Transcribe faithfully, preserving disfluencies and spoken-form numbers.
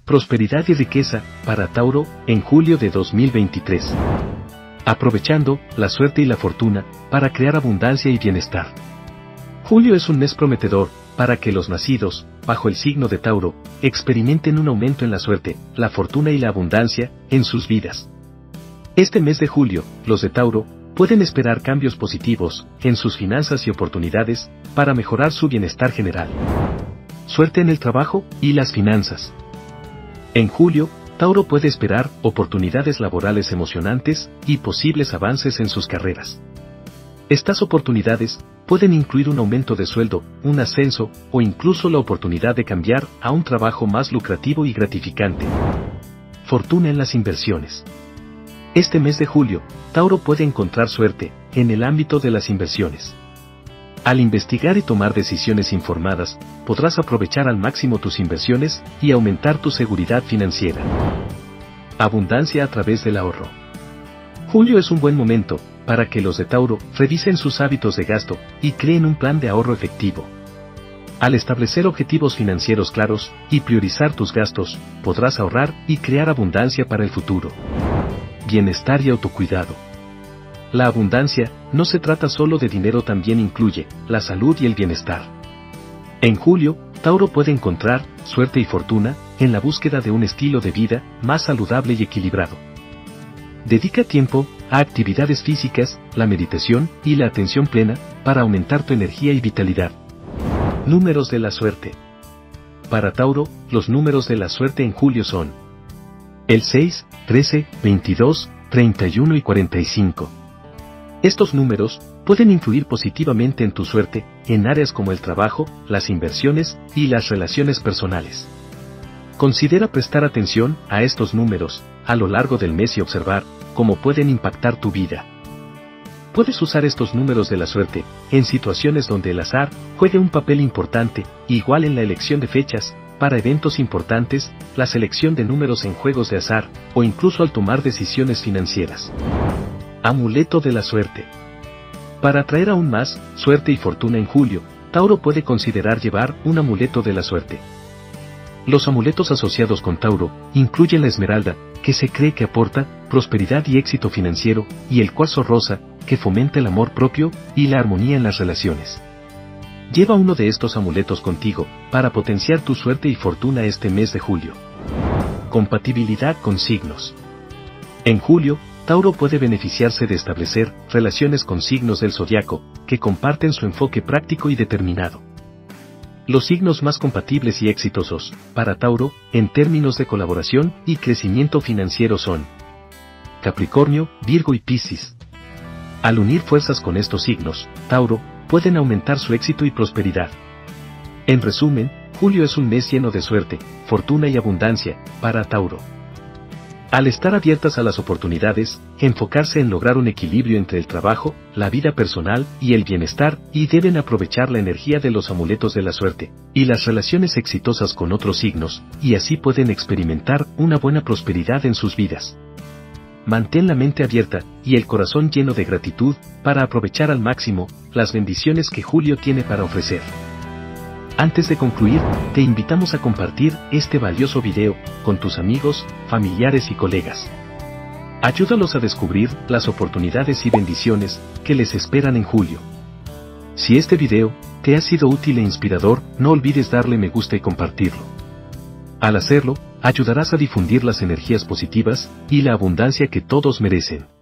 prosperidad y riqueza para Tauro en julio de dos mil veintitrés. Aprovechando la suerte y la fortuna para crear abundancia y bienestar. Julio es un mes prometedor para que los nacidos bajo el signo de Tauro experimenten un aumento en la suerte, la fortuna y la abundancia en sus vidas. Este mes de julio, los de Tauro pueden esperar cambios positivos en sus finanzas y oportunidades para mejorar su bienestar general. Suerte en el trabajo y las finanzas. En julio, Tauro puede esperar oportunidades laborales emocionantes y posibles avances en sus carreras. Estas oportunidades pueden incluir un aumento de sueldo, un ascenso o incluso la oportunidad de cambiar a un trabajo más lucrativo y gratificante. Fortuna en las inversiones. Este mes de julio, Tauro puede encontrar suerte en el ámbito de las inversiones. Al investigar y tomar decisiones informadas, podrás aprovechar al máximo tus inversiones y aumentar tu seguridad financiera. Abundancia a través del ahorro. Julio es un buen momento para que los de Tauro revisen sus hábitos de gasto y creen un plan de ahorro efectivo. Al establecer objetivos financieros claros y priorizar tus gastos, podrás ahorrar y crear abundancia para el futuro. Bienestar y autocuidado. La abundancia no se trata solo de dinero, también incluye la salud y el bienestar. En julio, Tauro puede encontrar suerte y fortuna en la búsqueda de un estilo de vida más saludable y equilibrado. Dedica tiempo a actividades físicas, la meditación y la atención plena para aumentar tu energía y vitalidad. Números de la suerte. Para Tauro, los números de la suerte en julio son el seis, trece, veintidós, treinta y uno y cuarenta y cinco. Estos números pueden influir positivamente en tu suerte en áreas como el trabajo, las inversiones y las relaciones personales. Considera prestar atención a estos números a lo largo del mes y observar cómo pueden impactar tu vida. Puedes usar estos números de la suerte en situaciones donde el azar juegue un papel importante, igual en la elección de fechas para eventos importantes, la selección de números en juegos de azar o incluso al tomar decisiones financieras. Amuleto de la suerte. Para atraer aún más suerte y fortuna en julio, Tauro puede considerar llevar un amuleto de la suerte. Los amuletos asociados con Tauro incluyen la esmeralda, que se cree que aporta prosperidad y éxito financiero, y el cuarzo rosa, que fomenta el amor propio y la armonía en las relaciones. Lleva uno de estos amuletos contigo para potenciar tu suerte y fortuna este mes de julio. Compatibilidad con signos. En julio, Tauro puede beneficiarse de establecer relaciones con signos del zodiaco que comparten su enfoque práctico y determinado. Los signos más compatibles y exitosos para Tauro en términos de colaboración y crecimiento financiero son Capricornio, Virgo y Piscis. Al unir fuerzas con estos signos, Tauro pueden aumentar su éxito y prosperidad. En resumen, julio es un mes lleno de suerte, fortuna y abundancia para Tauro. Al estar abiertas a las oportunidades, enfocarse en lograr un equilibrio entre el trabajo, la vida personal y el bienestar, y deben aprovechar la energía de los amuletos de la suerte y las relaciones exitosas con otros signos, y así pueden experimentar una buena prosperidad en sus vidas. Mantén la mente abierta y el corazón lleno de gratitud para aprovechar al máximo las bendiciones que julio tiene para ofrecer. Antes de concluir, te invitamos a compartir este valioso video con tus amigos, familiares y colegas. Ayúdalos a descubrir las oportunidades y bendiciones que les esperan en julio. Si este video te ha sido útil e inspirador, no olvides darle me gusta y compartirlo. Al hacerlo, ayudarás a difundir las energías positivas y la abundancia que todos merecen.